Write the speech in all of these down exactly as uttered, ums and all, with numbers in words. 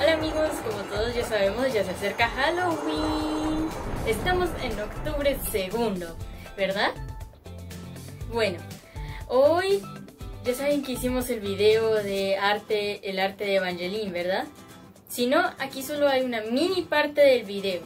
Hola amigos, como todos ya sabemos, ya se acerca Halloween. Estamos en octubre segundo, ¿verdad? Bueno, hoy ya saben que hicimos el video de arte, el arte de Evangeline, ¿verdad? Si no, aquí solo hay una mini parte del video.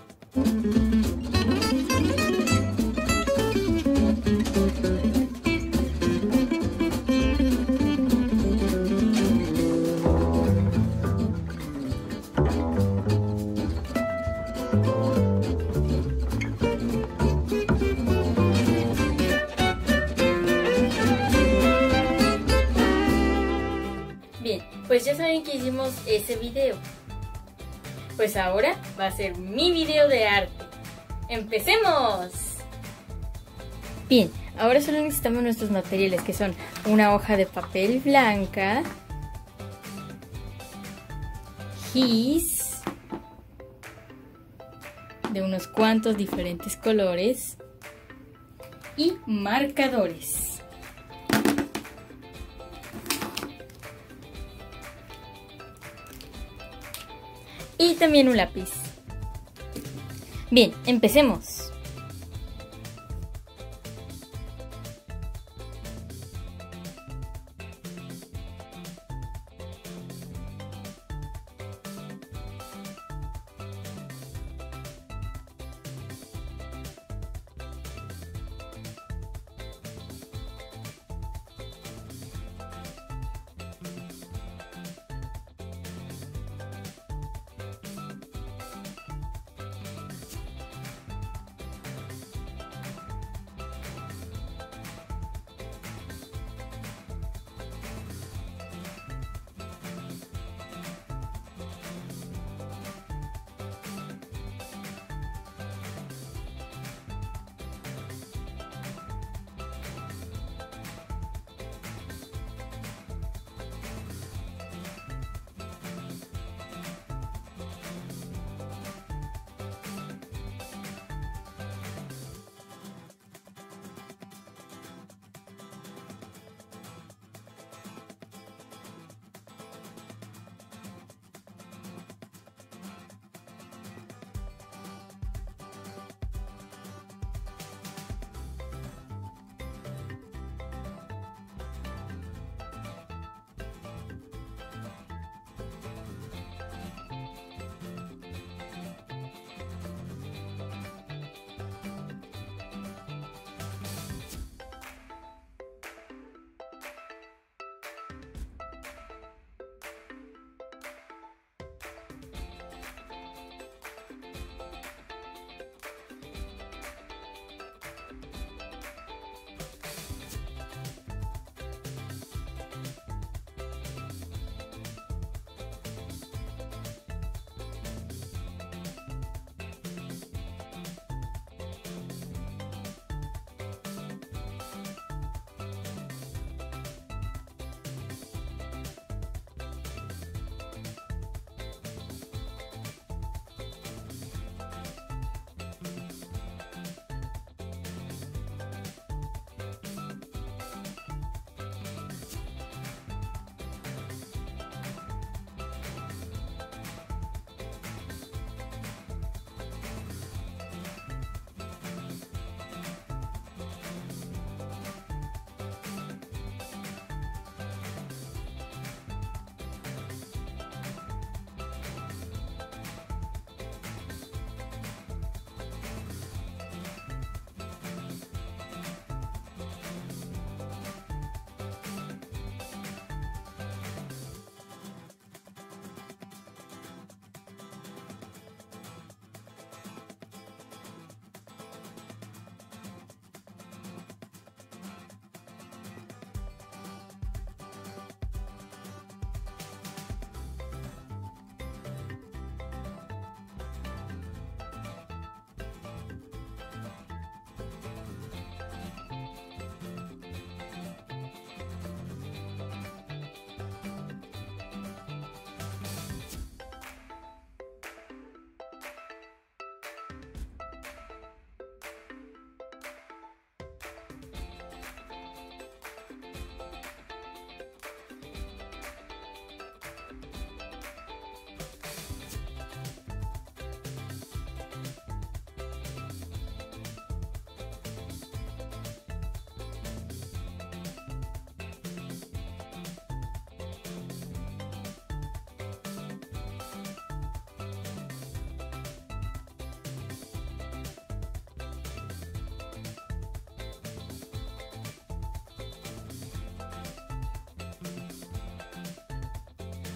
Bien, pues ya saben que hicimos ese video. Pues ahora va a ser mi video de arte. ¡Empecemos! Bien, ahora solo necesitamos nuestros materiales, que son una hoja de papel blanca, gis de unos cuantos diferentes colores y marcadores. Y también un lápiz. Bien, empecemos.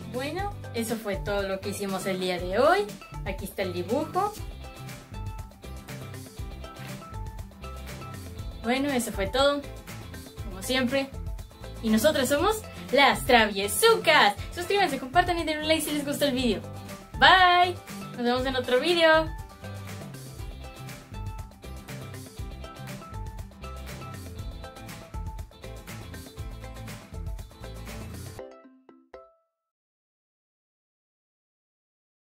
Bueno, eso fue todo lo que hicimos el día de hoy. Aquí está el dibujo. Bueno, eso fue todo, como siempre. Y nosotros somos las Traviesucas. Suscríbanse, compartan y denle un like si les gustó el video. Bye. Nos vemos en otro video.